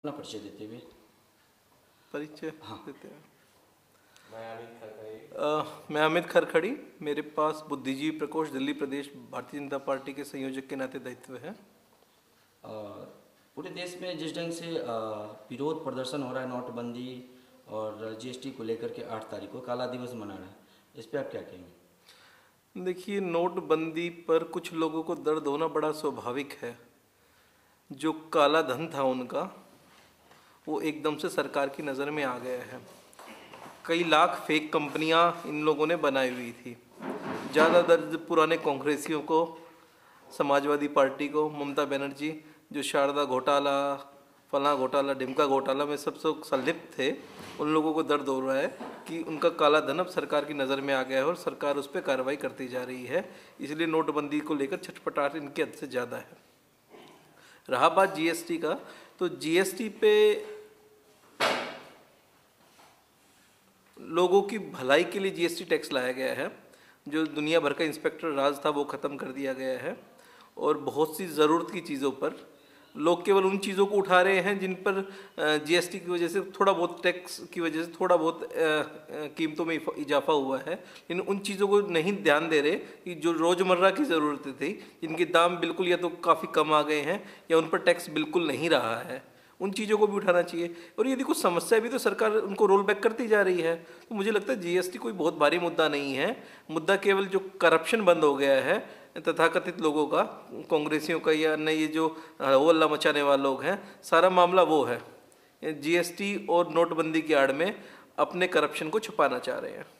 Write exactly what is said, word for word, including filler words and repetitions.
अपना परिचय देते हुए। परिचय हाँ। देते हैं। मैं अमित खरखड़ी। अ, मैं अमित खरखड़ी। मेरे पास बुद्धिजीवी प्रकोष्ठ दिल्ली प्रदेश भारतीय जनता पार्टी के संयोजक के नाते दायित्व है। और पूरे देश में जिस ढंग से अ, विरोध प्रदर्शन हो रहा है नोटबंदी और जीएसटी को लेकर के आठ तारीख को काला दिवस मना रहा है, इस पर आप क्या कहेंगे? देखिए, नोटबंदी पर कुछ लोगों को दर्द होना बड़ा स्वाभाविक है। जो काला धन था उनका, वो एकदम से सरकार की नज़र में आ गया है। कई लाख फेक कंपनियां इन लोगों ने बनाई हुई थी। ज़्यादा दर्द पुराने कांग्रेसियों को, समाजवादी पार्टी को, ममता बनर्जी जो शारदा घोटाला, फला घोटाला, ढिमका घोटाला में सबसे संलिप्त थे, उन लोगों को दर्द हो रहा है कि उनका काला धन अब सरकार की नज़र में आ गया है और सरकार उस पर कार्रवाई करती जा रही है। इसलिए नोटबंदी को लेकर छटपटाहट इनके हद से ज़्यादा है। रहा बात जीएसटी का, तो जीएसटी पे लोगों की भलाई के लिए जीएसटी टैक्स लाया गया है। जो दुनिया भर का इंस्पेक्टर राज था वो ख़त्म कर दिया गया है और बहुत सी ज़रूरत की चीज़ों पर लोग केवल उन चीज़ों को उठा रहे हैं जिन पर जीएसटी की वजह से थोड़ा बहुत, टैक्स की वजह से थोड़ा बहुत कीमतों में इजाफा हुआ है, लेकिन उन चीज़ों को नहीं ध्यान दे रहे कि जो रोज़मर्रा की ज़रूरतें थी, जिनके दाम बिल्कुल या तो काफ़ी कम आ गए हैं या उन पर टैक्स बिल्कुल नहीं रहा है, उन चीज़ों को भी उठाना चाहिए। और यदि कुछ समस्या भी तो सरकार उनको रोल बैक करती जा रही है। तो मुझे लगता है जीएसटी कोई बहुत भारी मुद्दा नहीं है। मुद्दा केवल जो करप्शन बंद हो गया है तथाकथित लोगों का, कांग्रेसियों का या अन्य ये जो हल्ला मचाने वाले लोग हैं, सारा मामला वो है। जीएसटी और नोटबंदी की आड़ में अपने करप्शन को छुपाना चाह रहे हैं।